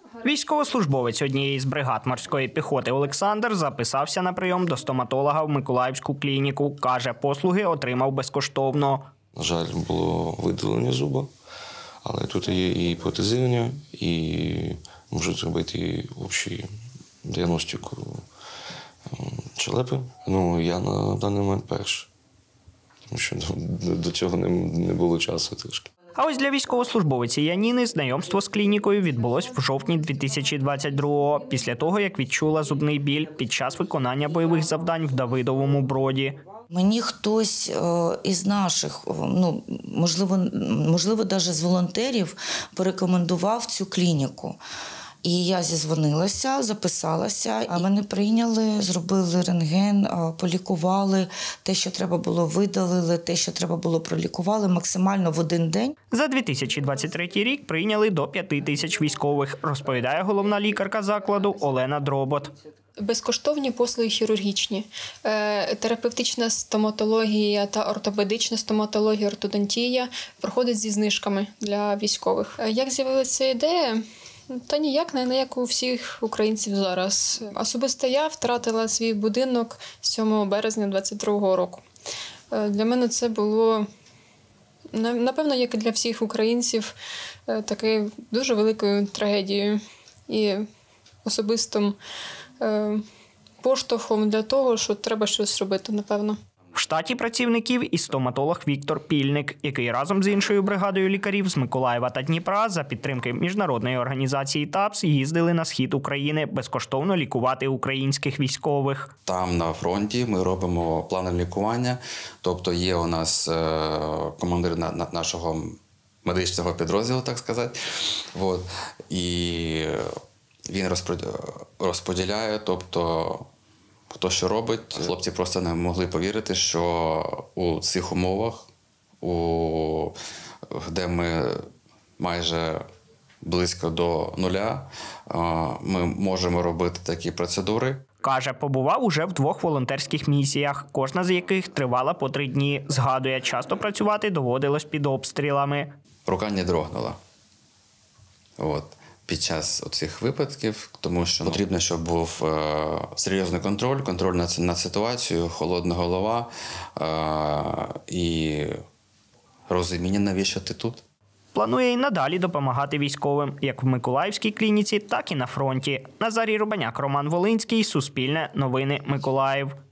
Військовослужбовець однієї з бригад морської піхоти Олександр записався на прийом до стоматолога в Миколаївську клініку. Каже, послуги отримав безкоштовно. На жаль, було видалення зуба, але тут є і протезування, і можуть зробити общу діагностику щелепи. Я на даний момент перший, тому що до цього не було часу трішки. А ось для військовослужбовиці Яніни знайомство з клінікою відбулось в жовтні 2022-го, після того, як відчула зубний біль під час виконання бойових завдань в Давидовому Броді. Мені хтось із наших, можливо, навіть з волонтерів, порекомендував цю клініку. І я зізвонилася, записалася, а мене прийняли, зробили рентген, полікували, те, що треба було, видалили, те, що треба було, пролікували максимально в один день. За 2023 рік прийняли до 5 тисяч військових, розповідає головна лікарка закладу Олена Дробот. Безкоштовні послуги хірургічні, терапевтична стоматологія та ортопедична стоматологія, ортодонтія проходять зі знижками для військових. Як з'явилася ідея? Та ніяк, не як у всіх українців зараз. Особисто я втратила свій будинок 7 березня 2022 року. Для мене це було, напевно, як і для всіх українців, такою дуже великою трагедією і особистим поштовхом для того, що треба щось робити, напевно. В штаті працівників і стоматолог Віктор Пільник, який разом з іншою бригадою лікарів з Миколаєва та Дніпра за підтримки міжнародної організації ТАПС їздили на схід України безкоштовно лікувати українських військових. Там на фронті ми робимо плани лікування, тобто є у нас командир нашого медичного підрозділу, так сказати. І він розподіляє, тобто хто що робить. Хлопці просто не могли повірити, що у цих умовах, де ми майже близько до нуля, ми можемо робити такі процедури. Каже, побував уже в 2 волонтерських місіях, кожна з яких тривала по 3 дні. Згадує, часто працювати доводилось під обстрілами. Рука не дрогнула. Під час цих випадків, тому що потрібно, щоб був серйозний контроль над ситуацією, холодна голова і розуміння, навіщо ти тут. Планує й надалі допомагати військовим, як в Миколаївській клініці, так і на фронті. Назарій Рубаняк, Роман Волинський, Суспільне, Новини Миколаїв.